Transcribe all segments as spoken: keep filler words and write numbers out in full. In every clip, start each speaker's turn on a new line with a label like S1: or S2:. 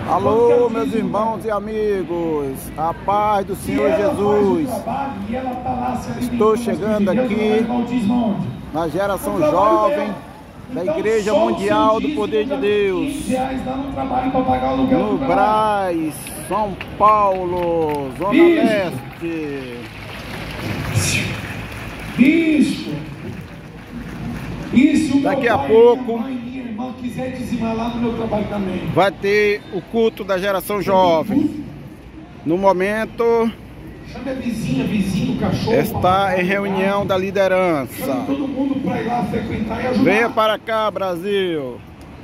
S1: Alô, meus irmãos e amigos, a paz do Senhor Jesus. Estou chegando aqui na geração jovem da Igreja Mundial do Poder de Deus, no Brás, São Paulo, Zona Leste.
S2: Isso. Isso.
S1: Daqui a pouco
S2: quiser dizimar lá no meu trabalho também,
S1: vai ter o culto da geração jovem. No momento,
S2: chama a vizinha, vizinho, cachorro,
S1: está em reunião da liderança.
S2: chama todo mundo para ir lá frequentar e ajudar.
S1: Venha para cá, Brasil.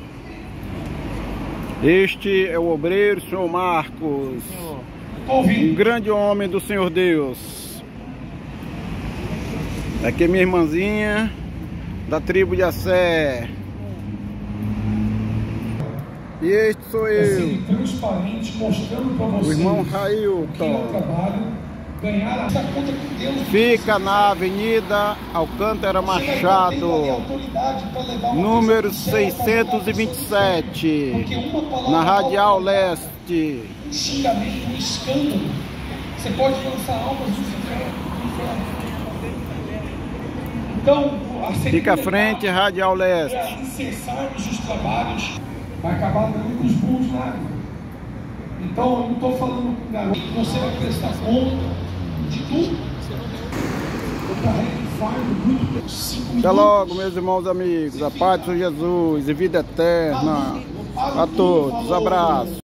S1: Este é o obreiro, senhor Marcos, um grande homem do Senhor Deus. Aqui é minha irmãzinha da tribo de Assé. E este sou eu,
S2: assim, transparente, mostrando para vocês,
S1: o irmão
S2: que é o
S1: Railton.
S2: trabalho, ganhar a conta com Deus.
S1: Fica na Avenida Alcântara Machado, número seiscentos e vinte e sete, na Radial Leste.
S2: Um xingamento, um escândalo, você pode lançar almas no inferno. Então, a
S1: Fica à frente, Radial Leste.
S2: é cessarmos os trabalhos, vai acabar dando os burros na água. Então, eu não estou falando com o garoto, você vai prestar conta de tudo. Eu carrego um fardo muito cinco
S1: Até logo, meus irmãos e amigos. A paz do Senhor Jesus e vida eterna a todos. Abraço.